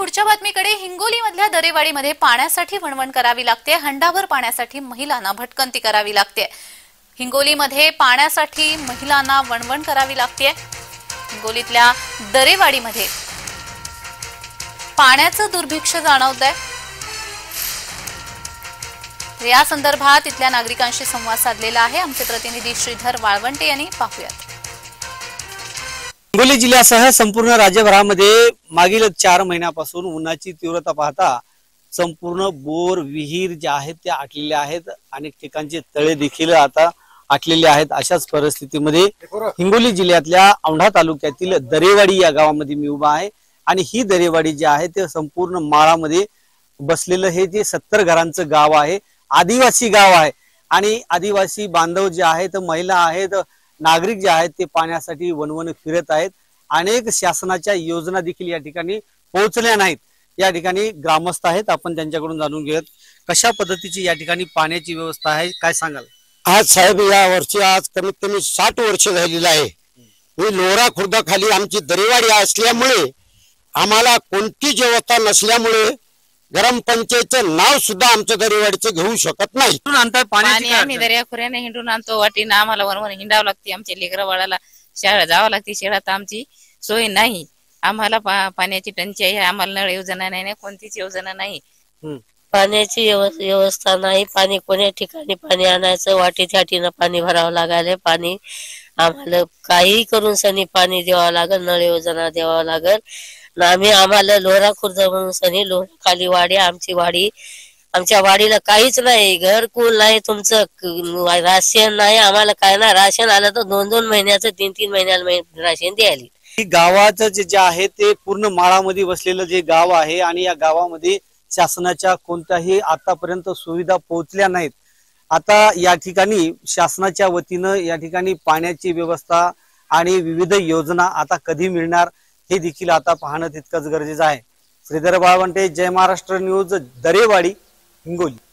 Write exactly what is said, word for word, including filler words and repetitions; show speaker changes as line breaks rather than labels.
पुढच्या बातमीकडे हिंगोली मधल्या दरेवाडीमध्ये पाण्यासाठी वणवण करावी लागते। हंडाभर पाण्यासाठी महिलांना भटकंती करावी लागते। हिंगोलीमध्ये पाण्यासाठी महिलांना वणवण करावी लागते। हिंगोलीतल्या दरेवाडीमध्ये पाण्याचं दुर्भिक्ष जाणवतंय। या संदर्भात इथल्या नागरिकांशी संवाद साधलेला आहे आमचे प्रतिनिधी श्रीधर वाळवंटे यांनी। पाहूयात।
हिंगोली जिल्ह्यासह संपूर्ण राज्यभरामध्ये मागील चार महिन्यापासून उन्हाची तीव्रता पाहता संपूर्ण बोर विहीर जे आहेत ते आटलेले आहेत। अनेक ठिकाणचे तळे देखील आता आटलेले आहेत। अशाच परिस्थितीमध्ये हिंगोली जिल्ह्यातल्या औंढा तालुक्यातील दरेवाडी या गावामध्ये मी उभा आहे आणि ही दरेवाडी जी आहे ते संपूर्ण माळामध्ये बसलेलं हे जे सत्तर घरांचं गाव आहे, आदिवासी गाव आहे आणि आदिवासी बांधव जे आहेत, महिला आहेत, नागरिक जे आहेत ते पाण्यासाठी वणवण फिरत आहेत। अनेक शासनाच्या योजना देखील या ठिकाणी पोहोचल्या नाहीत। या ठिकाणी ग्रामस्थ आहेत, आपण त्यांच्याकडून जाणून घेऊयात कशा पद्धतीची या ठिकाणी पाण्याची व्यवस्था आहे, काय सांगाल?
आज साहेब या वर्षी आज कमीत कमी साठ वर्ष झालेलं आहे। मी लोरा खुर्दा खाली आमची दरेवाडी असल्यामुळे आम्हाला कोणतीच व्यवस्था नसल्यामुळे ग्रामपंचायतचं नाव सुद्धा आमच्या दरेवाडीचं घेऊ शकत नाही।
पाणी आम्ही दर्या खोऱ्याने हिंडून आणतो, वाटीनं आम्हाला वणवण हिंडावं लागते। आमच्या लेकरा बाळाला शाळा जावं लागते, शाळेत आमची सोय नाही। आम्हाला पाण्याची टंचाई आहे, आम्हाला नळ योजना नाही, कोणतीच योजना नाही।
पाण्याची व्यवस्था नाही। पाणी कोण्या ठिकाणी पाणी आणायचं, वाटी छाटीनं पाणी भरावं लागायला। पाणी आम्हाला काही करून सनी पाणी द्यावं लागल, नळ योजना द्यावं लागल। आम्ही आम्हाला लोरा खुर्द म्हणून सनी लोरा खाली वाडी आमची वाडी, आमच्या वाडीला काहीच नाही, घरकुल नाही, तुमचं राशन नाही, आम्हाला काय ना राशन आलं तर दोन दोन महिन्याचं तीन तीन महिन्याला राशन द्यायला।
गावाचं जे जे आहे ते पूर्ण माळामध्ये बसलेलं जे गाव आहे आणि या गावामध्ये शासनाच्या कोणत्याही आतापर्यंत सुविधा पोहोचल्या नाहीत। आता या ठिकाणी शासनाच्या वतीनं या ठिकाणी पाण्याची व्यवस्था आणि विविध योजना आता कधी मिळणार हे देखील आता पाहणं तितकंच गरजेचं आहे। श्रीधर वाळवंटे, जय महाराष्ट्र न्यूज, दरेवाडी, हिंगोली।